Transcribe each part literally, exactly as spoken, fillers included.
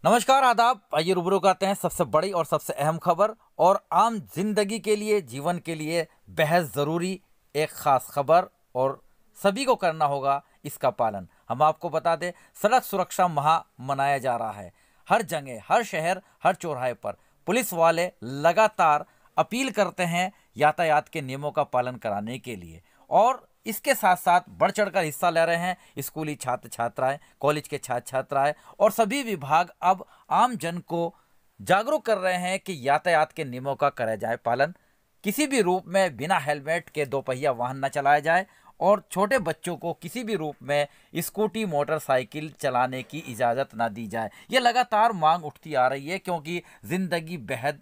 नमस्कार, आदाब। आइए रूबरू करते हैं सबसे बड़ी और सबसे अहम खबर और आम जिंदगी के लिए, जीवन के लिए बेहद ज़रूरी एक ख़ास खबर, और सभी को करना होगा इसका पालन। हम आपको बता दें, सड़क सुरक्षा माह मनाया जा रहा है। हर जगह, हर शहर, हर चौराहे पर पुलिस वाले लगातार अपील करते हैं यातायात के नियमों का पालन कराने के लिए, और इसके साथ साथ बढ़ चढ़कर हिस्सा ले रहे हैं स्कूली छात्र छात्राएं, कॉलेज के छात्र छात्राएं, और सभी विभाग अब आम जन को जागरूक कर रहे हैं कि यातायात के नियमों का करा जाए पालन। किसी भी रूप में बिना हेलमेट के दोपहिया वाहन न चलाया जाए, और छोटे बच्चों को किसी भी रूप में स्कूटी मोटरसाइकिल चलाने की इजाज़त ना दी जाए। ये लगातार मांग उठती आ रही है, क्योंकि ज़िंदगी बेहद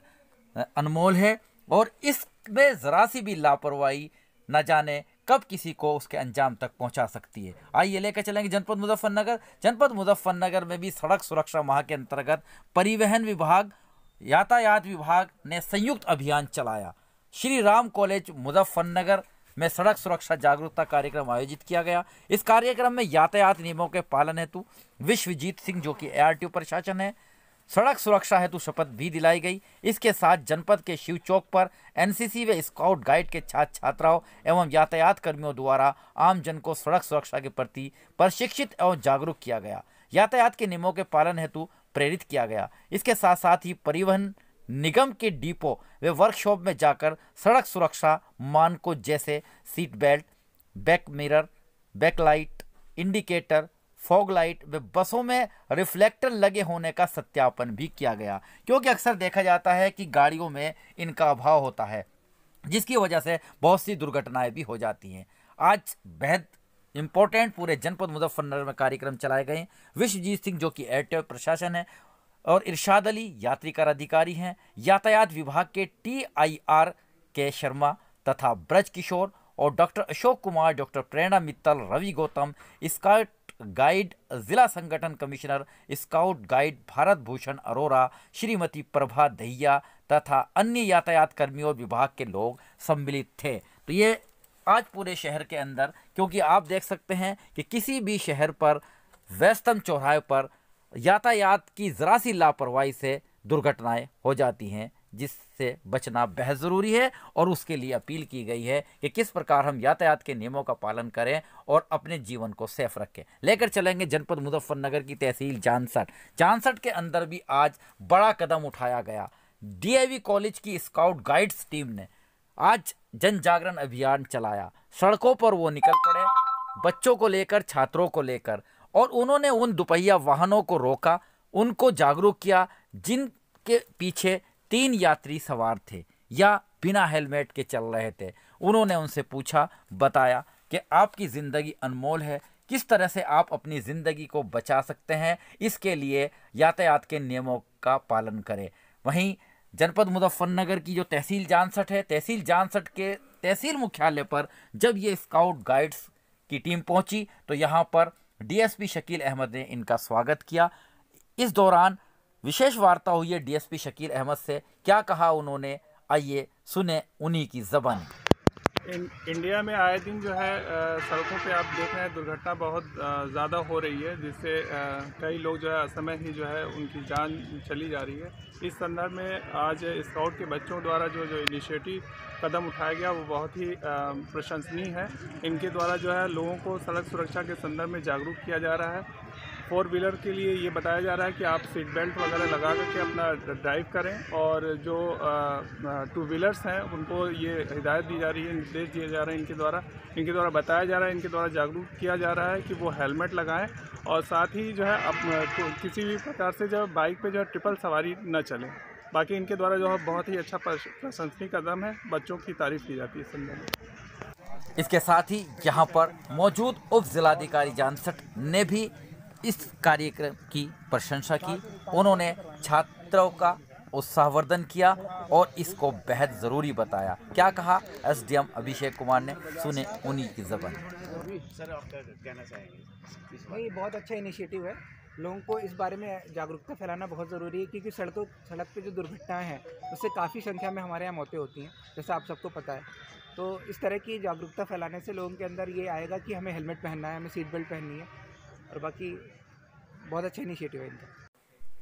अनमोल है और इसमें ज़रा सी भी लापरवाही न जाने कब किसी को उसके अंजाम तक पहुंचा सकती है। आइए लेकर चलेंगे जनपद मुजफ्फरनगर। जनपद मुजफ्फरनगर में भी सड़क सुरक्षा माह के अंतर्गत परिवहन विभाग, यातायात विभाग ने संयुक्त अभियान चलाया। श्री राम कॉलेज मुजफ्फरनगर में सड़क सुरक्षा जागरूकता कार्यक्रम आयोजित किया गया। इस कार्यक्रम में यातायात नियमों के पालन हेतु विश्वजीत सिंह, जो कि ए आर टी ओ प्रशासन है, सड़क सुरक्षा हेतु शपथ भी दिलाई गई। इसके साथ जनपद के शिव चौक पर एन सी सी व स्काउट गाइड के छात्र छात्राओं एवं यातायात कर्मियों द्वारा आम जन को सड़क सुरक्षा के प्रति प्रशिक्षित एवं जागरूक किया गया। यातायात के नियमों के पालन हेतु प्रेरित किया गया। इसके साथ साथ ही परिवहन निगम के डिपो व वर्कशॉप में जाकर सड़क सुरक्षा मानकों जैसे seat belt, back mirror, back light, indicator, fog light व बसों में रिफ्लेक्टर लगे होने का सत्यापन भी किया गया, क्योंकि अक्सर देखा जाता है कि गाड़ियों में इनका अभाव होता है, जिसकी वजह से बहुत सी दुर्घटनाएं भी हो जाती हैं। आज बेहद इम्पोर्टेंट पूरे जनपद मुजफ्फरनगर में कार्यक्रम चलाए गए। विश्वजीत सिंह, जो कि एयरटेल प्रशासन है, और इरशाद अली यात्री कर अधिकारी हैं, यातायात विभाग के टी आई आर के शर्मा तथा ब्रज किशोर, और doctor Ashok Kumar, doctor Prerna Mittal, Ravi Gautam, scout guide जिला संगठन commissioner scout guide Bharat Bhushan Arora, Shrimati Prabha Dahiya तथा अन्य यातायात कर्मियों और विभाग के लोग सम्मिलित थे। तो ये आज पूरे शहर के अंदर, क्योंकि आप देख सकते हैं कि किसी भी शहर पर व्यस्तम चौराहे पर यातायात की ज़रा सी लापरवाही से दुर्घटनाएं हो जाती हैं, जिससे बचना बेहद ज़रूरी है। और उसके लिए अपील की गई है कि किस प्रकार हम यातायात के नियमों का पालन करें और अपने जीवन को सेफ रखें। लेकर चलेंगे जनपद मुजफ्फरनगर की तहसील जानसठ। जानसठ के अंदर भी आज बड़ा कदम उठाया गया। डी ए वी कॉलेज की स्काउट गाइड्स टीम ने आज जन जागरण अभियान चलाया। सड़कों पर वो निकल पड़े, बच्चों को लेकर, छात्रों को लेकर, और उन्होंने उन दुपहिया वाहनों को रोका, उनको जागरूक किया जिनके पीछे तीन यात्री सवार थे या बिना हेलमेट के चल रहे थे। उन्होंने उनसे पूछा, बताया कि आपकी ज़िंदगी अनमोल है, किस तरह से आप अपनी ज़िंदगी को बचा सकते हैं, इसके लिए यातायात के नियमों का पालन करें। वहीं जनपद मुजफ्फरनगर की जो तहसील जानसठ है, तहसील जानसठ के तहसील मुख्यालय पर जब ये स्काउट गाइड्स की टीम पहुंची तो यहाँ पर D S P Shakeel Ahmed ने इनका स्वागत किया। इस दौरान विशेष वार्ता हुई है D S P Shakeel Ahmed से। क्या कहा उन्होंने, आइए सुने उन्हीं की ज़बानी। इन, इंडिया में आए दिन जो है आ, सड़कों पे आप देख रहे हैं दुर्घटना बहुत ज़्यादा हो रही है, जिससे आ, कई लोग जो है असमय ही जो है उनकी जान चली जा रही है। इस संदर्भ में आज स्काउट के बच्चों द्वारा जो जो इनिशिएटिव कदम उठाया गया वो बहुत ही प्रशंसनीय है। इनके द्वारा जो है लोगों को सड़क सुरक्षा के संदर्भ में जागरूक किया जा रहा है। फोर व्हीलर के लिए ये बताया जा रहा है कि आप सीट बेल्ट वगैरह लगा करके अपना ड्राइव करें, और जो टू व्हीलर्स हैं उनको ये हिदायत दी जा रही है, निर्देश दिए जा रहे हैं इनके द्वारा इनके द्वारा बताया जा रहा है, इनके द्वारा जागरूक किया जा रहा है कि वो हेलमेट लगाएं, और साथ ही जो है अब किसी भी प्रकार से जो बाइक पे जो है ट्रिपल सवारी न चले। बाकी इनके द्वारा जो है बहुत ही अच्छा प्रशंसनीय कदम है, बच्चों की तारीफ़ की जाती है इस संदर्भ में। इसके साथ ही यहाँ पर मौजूद उप जिलाधिकारी जानसठ ने भी इस कार्यक्रम की प्रशंसा की। उन्होंने छात्रों का उत्साहवर्धन किया और इसको बेहद ज़रूरी बताया। क्या कहा S D M Abhishek Kumar ने, सुने उन्हीं की ज़बान। सर आप क्या कहना चाहेंगे? नहीं, बहुत अच्छा इनिशिएटिव है। लोगों को इस बारे में जागरूकता फैलाना बहुत ज़रूरी है, क्योंकि सड़कों सड़क पे जो दुर्घटनाएं हैं उससे काफ़ी संख्या में हमारे यहाँ मौतें होती हैं, जैसा आप सबको पता है। तो इस तरह की जागरूकता फैलाने से लोगों के अंदर ये आएगा कि हमें हेलमेट पहनना है, हमें सीट बेल्ट पहननी है, और बाकी बहुत अच्छा इनिशिएटिव है इनका।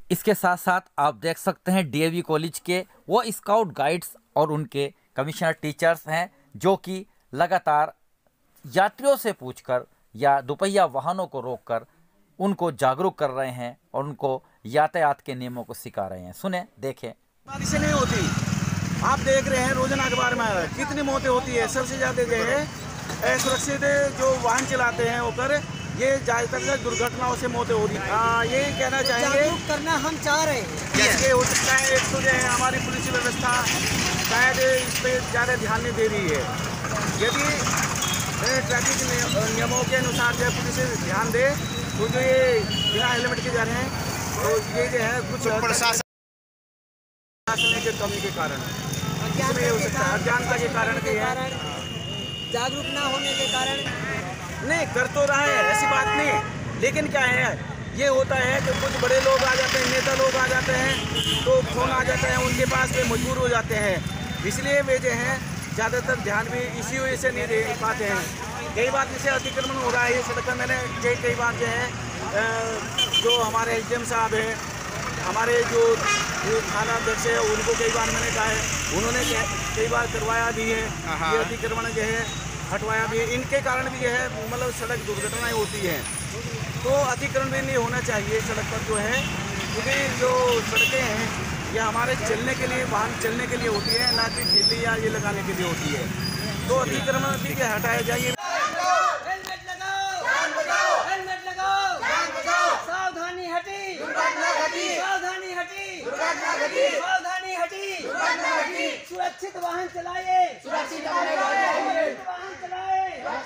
इसके साथ साथ आप देख सकते हैं डीएवी कॉलेज के वो स्काउट गाइड्स और उनके कमिश्नर टीचर्स हैं जो कि लगातार यात्रियों से पूछकर या दोपहिया वाहनों को रोककर उनको जागरूक कर रहे हैं और उनको यातायात के नियमों को सिखा रहे हैं। सुने, देखें। बारिश नहीं होती, आप देख रहे हैं रोजाना अखबार में कितनी मौतें होती है। सबसे ज़्यादा जो है असुरक्षित जो वाहन चलाते हैं होकर ये ज़्यादातर दुर्घटनाओं से मौतें हो रही हैं। हाँ, यही कहना चाहेंगे, करना हम चाह रहे हैं। ये हो सकता है एक तो जो है हमारी पुलिस व्यवस्था शायद इस पर ज़्यादा ध्यान नहीं दे रही है। यदि ट्रैफिक नियमों के अनुसार जो है पुलिस ध्यान दे तो जो ये बिना हेलमेट के जा रहे हैं तो ये जो है कुछ प्रशासन के कमी के कारण इसमें हो सकता है, अज्ञानता के कारण के है, जागरूक ना होने के कारण नहीं कर तो रहा है, ऐसी बात नहीं। लेकिन क्या है, ये होता है कि कुछ बड़े लोग आ जाते हैं, नेता लोग आ जाते हैं तो फोन आ जाता है उनके पास, वे मजबूर हो जाते हैं। इसलिए वे जो हैं ज़्यादातर ध्यान भी इसी वजह से नहीं दे पाते हैं। कई बार जैसे अतिक्रमण हो रहा है ये सड़क पर, मैंने कई कई बार जो है जो हमारे एच डी एम साहब हैं, हमारे जो थाना अध्यक्ष है उनको कई बार मैंने कहा है, उन्होंने कई बार करवाया भी है, ये अतिक्रमण जो है हटवाया भी है। इनके कारण भी जो है मतलब सड़क दुर्घटनाएं होती हैं। तो अतिक्रमण भी नहीं होना चाहिए सड़क पर जो है, क्योंकि जो सड़कें हैं ये हमारे चलने के लिए, वाहन चलने के लिए होती है, ना कि खेती या ये लगाने के लिए होती है। तो अतिक्रमण भी क्या हटाया जाए। हेलमेट लगाओ, हेलमेट लगाओ, सावधानी हटी, सावधानी हटी, सावधानी हटी, सुरक्षित वाहन चलाइए, सुरक्षित वाहन चलाए,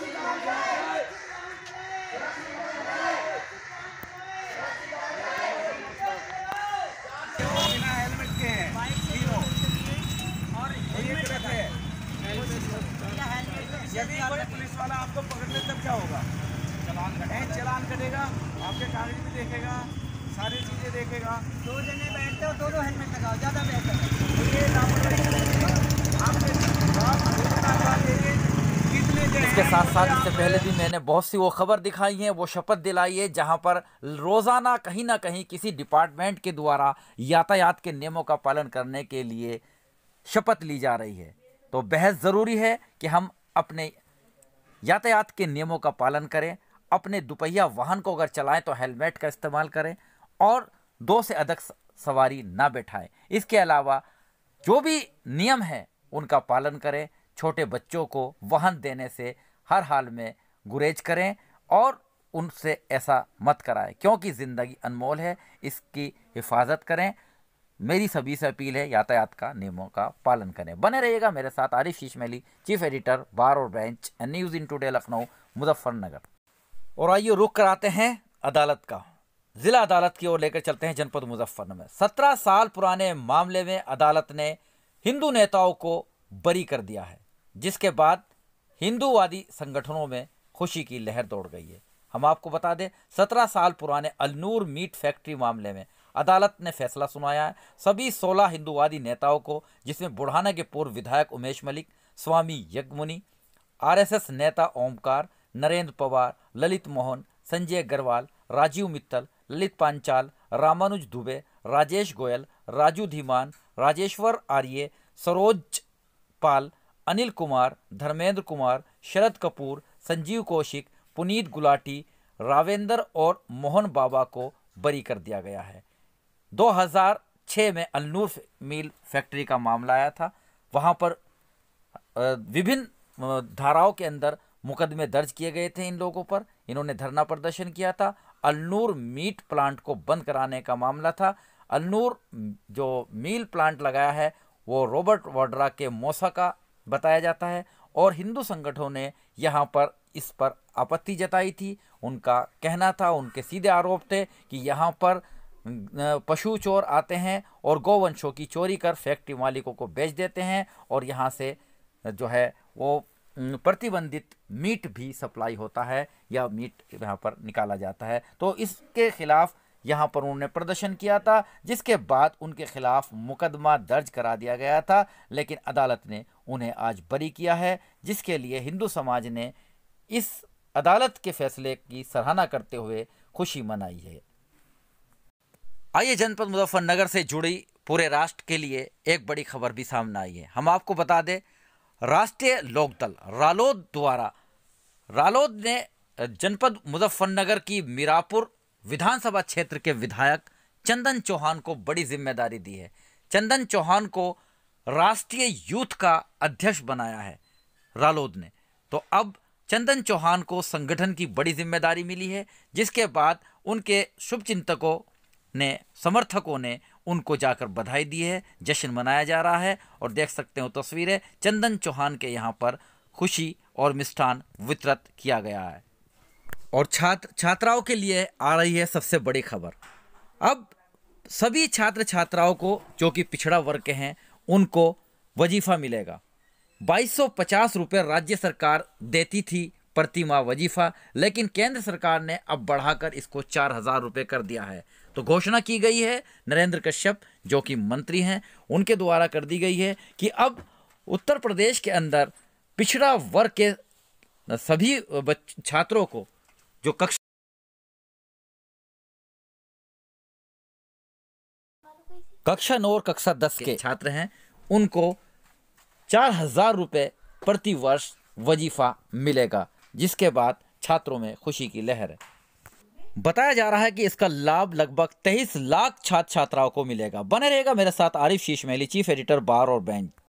बिना हेलमेट के हैं तीनों, और ये गलत है। यदि कोई पुलिस वाला आपको पकड़ ले तब क्या होगा? चलान कटेगा, चलान कटेगा, आपके कागज भी देखेगा, सारी चीज़ें देखेगा। दो जने बैठते हो, दोनों हेलमेट लगाओ, ज़्यादा बेहतर है। तो ये लापरवाही आपके कितने जो इसके साथ साथ इससे पहले भी मैंने बहुत सी वो खबर दिखाई है, वो शपथ दिलाई है जहां पर रोज़ाना कहीं ना कहीं किसी डिपार्टमेंट के द्वारा यातायात के नियमों का पालन करने के लिए शपथ ली जा रही है। तो बेहद ज़रूरी है कि हम अपने यातायात के नियमों का पालन करें, अपने दुपहिया वाहन को अगर चलाएं तो हेलमेट का इस्तेमाल करें और दो से अधिक सवारी ना बैठाएं। इसके अलावा जो भी नियम हैं उनका पालन करें। छोटे बच्चों को वाहन देने से हर हाल में गुरेज करें और उनसे ऐसा मत कराएं, क्योंकि ज़िंदगी अनमोल है, इसकी हिफाजत करें। मेरी सभी से अपील है, यातायात का नियमों का पालन करें। बने रहिएगा मेरे साथ। Arif Sheeshmaili, chief editor, bar और bench and news in today Lucknow, Muzaffarnagar. और आइए रुख कराते हैं अदालत का। जिला अदालत की ओर लेकर चलते हैं जनपद मुजफ्फरनगर में। सत्रह साल पुराने मामले में अदालत ने हिंदू नेताओं को बरी कर दिया है, जिसके बाद हिंदूवादी संगठनों में खुशी की लहर दौड़ गई है। हम आपको बता दें, सत्रह साल पुराने अलनूर मीट फैक्ट्री मामले में अदालत ने फैसला सुनाया है। सभी सोलह हिंदूवादी नेताओं को, जिसमें बुढ़ाना के पूर्व विधायक उमेश मलिक, स्वामी यज्ञमुनि, आरएसएस नेता ओमकार, नरेंद्र पवार, ललित मोहन, संजय अग्रवाल, राजीव मित्तल, ललित पांचाल, रामानुज दुबे, राजेश गोयल, राजू धीमान, राजेश्वर आर्य, सरोज पाल, अनिल कुमार, धर्मेंद्र कुमार, शरद कपूर, संजीव कौशिक, पुनीत गुलाटी, रावेंद्र और मोहन बाबा को बरी कर दिया गया है। दो हज़ार छह में अलनूर मील फैक्ट्री का मामला आया था। वहाँ पर विभिन्न धाराओं के अंदर मुकदमे दर्ज किए गए थे इन लोगों पर। इन्होंने धरना प्रदर्शन किया था। अलनूर मीट प्लांट को बंद कराने का मामला था। अलनूर जो मील प्लांट लगाया है वो रॉबर्ट वाड्रा के मौसा का बताया जाता है और हिंदू संगठनों ने यहाँ पर इस पर आपत्ति जताई थी। उनका कहना था, उनके सीधे आरोप थे कि यहाँ पर पशु चोर आते हैं और गौवंशों की चोरी कर फैक्ट्री मालिकों को बेच देते हैं और यहाँ से जो है वो प्रतिबंधित मीट भी सप्लाई होता है या मीट यहाँ पर निकाला जाता है। तो इसके खिलाफ यहाँ पर उन्होंने प्रदर्शन किया था, जिसके बाद उनके खिलाफ मुकदमा दर्ज करा दिया गया था, लेकिन अदालत ने उन्हें आज बरी किया है, जिसके लिए हिंदू समाज ने इस अदालत के फैसले की सराहना करते हुए खुशी मनाई है। आइए जनपद मुजफ्फरनगर से जुड़ी पूरे राष्ट्र के लिए एक बड़ी खबर भी सामने आई है। हम आपको बता दें, राष्ट्रीय लोकदल रालोद द्वारा रालोद ने जनपद मुजफ्फरनगर की मीरापुर विधानसभा क्षेत्र के विधायक चंदन चौहान को बड़ी जिम्मेदारी दी है। चंदन चौहान को राष्ट्रीय यूथ का अध्यक्ष बनाया है रालोद ने। तो अब चंदन चौहान को संगठन की बड़ी जिम्मेदारी मिली है, जिसके बाद उनके शुभचिंतकों ने, समर्थकों ने उनको जाकर बधाई दी है, जश्न मनाया जा रहा है। और देख सकते हो तस्वीरें, चंदन चौहान के यहाँ पर खुशी और मिष्ठान वितरित किया गया है। और छात्र छात्राओं के लिए आ रही है सबसे बड़ी खबर। अब सभी छात्र छात्राओं को जो कि पिछड़ा वर्ग के हैं उनको वजीफ़ा मिलेगा। बाईस सौ पचास रुपये राज्य सरकार देती थी प्रति माह वजीफ़ा, लेकिन केंद्र सरकार ने अब बढ़ाकर इसको चार हज़ार रुपये कर दिया है। तो घोषणा की गई है, नरेंद्र कश्यप जो कि मंत्री हैं उनके द्वारा कर दी गई है कि अब उत्तर प्रदेश के अंदर पिछड़ा वर्ग के सभी छात्रों को जो कक्षा कक्षा नौ और कक्षा दस के छात्र हैं उनको चार हजार रुपये प्रति वर्ष वजीफा मिलेगा, जिसके बाद छात्रों में खुशी की लहर है। बताया जा रहा है कि इसका लाभ लगभग तेईस लाख छात्र छात्राओं को मिलेगा। बने रहेगा मेरे साथ आरिफ शीश महली, चीफ एडिटर बार और बेंच।